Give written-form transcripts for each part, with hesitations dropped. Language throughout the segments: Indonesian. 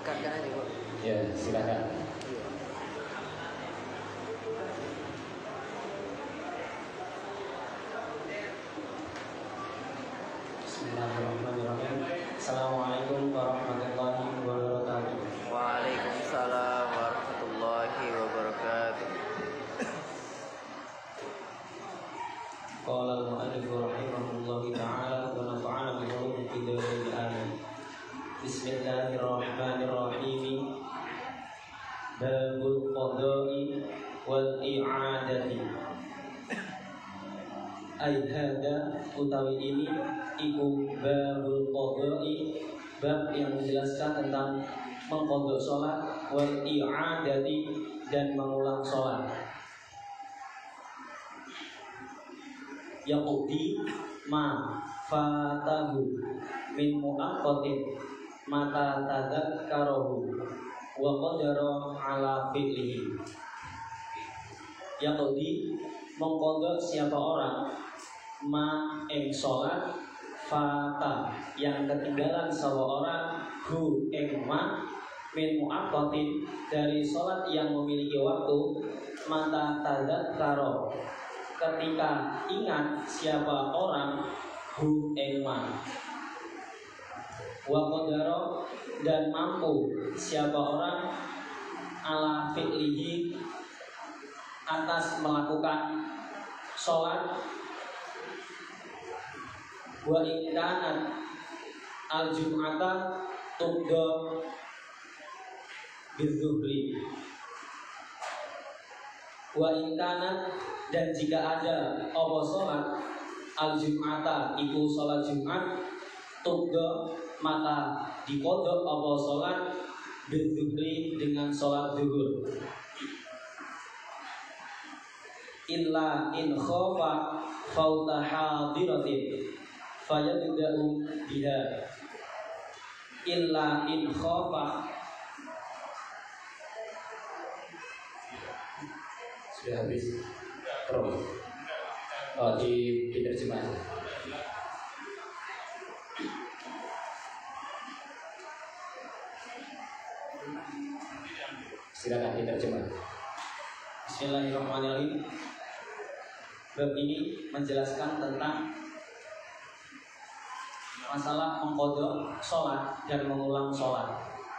Diikatkan aja kok. Ya, silakan. Bismillahirrahmanirrahim. Assalamualaikum warahmatullahi wabarakatuh. Waalaikumsalam warahmatullahi wabarakatuh. Qala al-mu'allif rahimahullahu ta'ala wa nafa'ana bi ulumi fid-darain amin. Bismillahirrahmanirrahim. Babul qada'i wal i'adati. Ai hada utawi ini iku babul qada'i, bab yang menjelaskan tentang mengqadha salat, wal i'adati dan mengulang salat. Yaqdi ma fatahu min mu'aqqatin mata tadzakkarahu wa qadara ala fi'lihi. Yaqdi mengqadha siapa orang ma ing salat fata yang ketinggalan seorang hu ing ma min mu'aqqatin dari salat yang memiliki waktu mata tadzakkara ketika ingat siapa orang hu engma wa qadara dan mampu siapa orang ala fi'lihi atas melakukan sholat wa in kanat al jum'ata tubda bizuhri wa in kanat dan jika ada apa sholat al-jum'ata iku sholat Jumat tubda maka dikodok apa sholat bizuhri dengan sholat zuhur illa in khofa fauta hadiratin fayabda'u biha illa in khofa. Sudah habis terus diterjemah. Silakan diterjemah. Bismillahirrahmanirrahim. Bab ini menjelaskan tentang masalah mengqadha sholat dan mengulang sholat.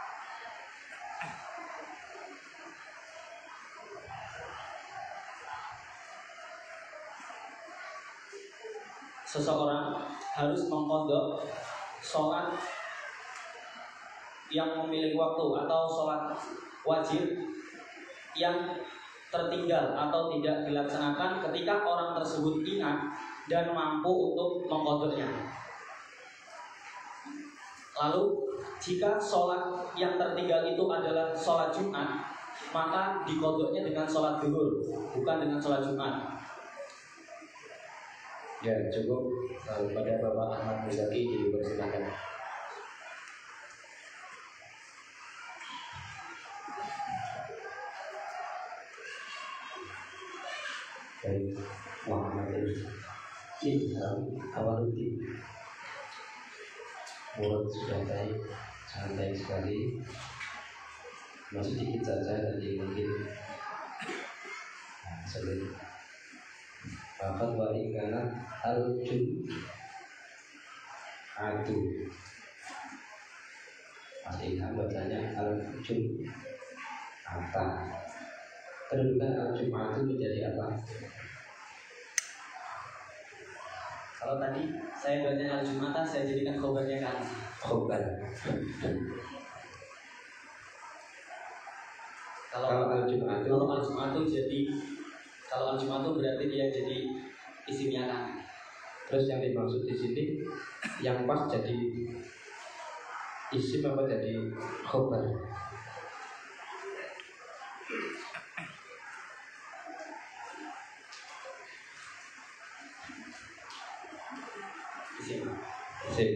Seseorang harus mengqadha sholat yang memiliki waktu atau sholat wajib yang tertinggal atau tidak dilaksanakan ketika orang tersebut ingat dan mampu untuk mengqadhanya. Lalu jika sholat yang tertinggal itu adalah sholat Jumat, maka diqadhanya dengan sholat zuhur, bukan dengan sholat Jumat. Ya cukup. Pada Bapak Ahmad Muzaki dipersilakan. Baik, Muhammad Ilham Awaludin. Mulut sudah baik, santai sekali. Masih dikit saja nanti mungkin sulit. Bapak wali karena al-jum adu. Mas Ilham bacanya al-jum ata. Kedudukan al-jum'atu menjadi apa? Kalau tadi saya baca al-jum'ata, saya jadikan khobarnya kan? Khobar. Kalau al-jum'atu jadi, kalau al-jum'atu berarti dia jadi isimnya kan? Terus yang dimaksud di sini yang pas jadi isim apa jadi khobar? Isim.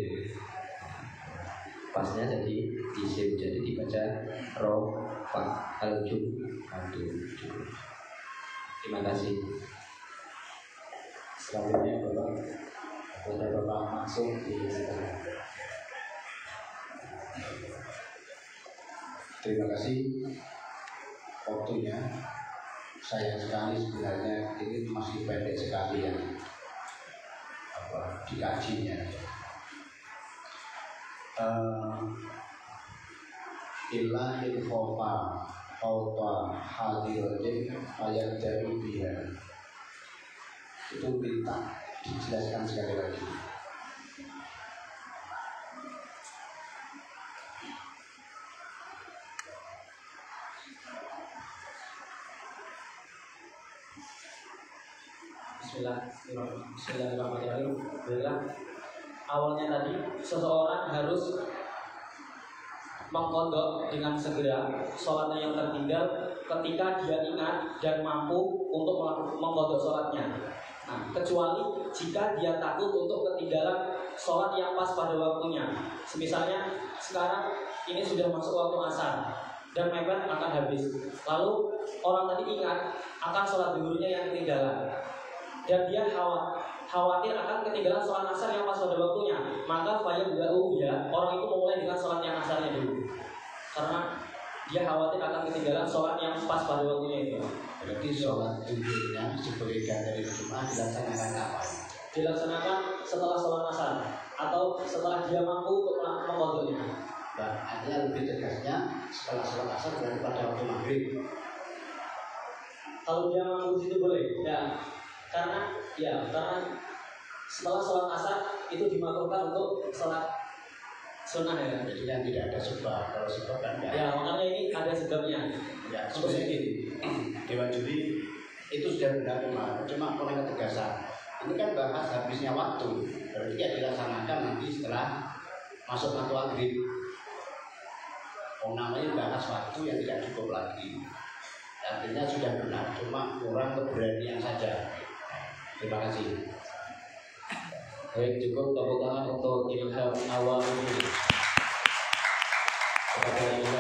Pasnya jadi isim, jadi dibaca rofa al-jum adu. Terima kasih. Selanjutnya Bapak Maksum di sebelah. Terima kasih waktunya. Sayang sekali sebenarnya ini masih pendek sekali yang dikajinya. Illa infofa auta hadirin ayat dari dia itu minta dijelaskan sekali lagi. Bismillahirrahmanirrahim. Awalnya tadi seseorang harus mengkodok dengan segera sholatnya yang tertinggal ketika dia ingat dan mampu untuk mengkodok sholatnya. Nah, kecuali jika dia takut untuk ketinggalan sholat yang pas pada waktunya. Misalnya sekarang ini sudah masuk waktu asar dan mepet akan habis. Lalu orang tadi ingat akan sholat duhurnya yang ketinggalan dan dia khawatir akan ketinggalan sholat asar yang pas pada waktunya, maka orang itu memulai dengan sholat yang asarnya dulu, karena dia khawatir akan ketinggalan sholat yang pas pada waktunya itu. Berarti sholat duhurnya sebagai dari Jumat dilaksanakan kapan? Dilaksanakan setelah sholat asar atau setelah dia mampu untuk mengkodoknya. Nah, artinya lebih tegasnya setelah sholat asar berarti pada waktu maghrib. Kalau dia mampu itu boleh, ya. Karena setelah sholat asar itu dimakruhkan untuk sholat sunnah ya. Jadi kan tidak ada sebab. Kalau sebab kan enggak. Ya, makanya ini ada sebabnya. Ya, sebenarnya gini, Dewan Juri itu sudah benar memang, cuma kurang ketegasan. Ini kan bahas habisnya waktu, berarti ya dilaksanakan nanti setelah masuk waktu maghrib. Namanya bahas waktu yang tidak cukup lagi. Artinya sudah benar, cuma kurang keberanian saja. Terima kasih. Baik, cukup tepuk tangan untuk Ilham Awal ini.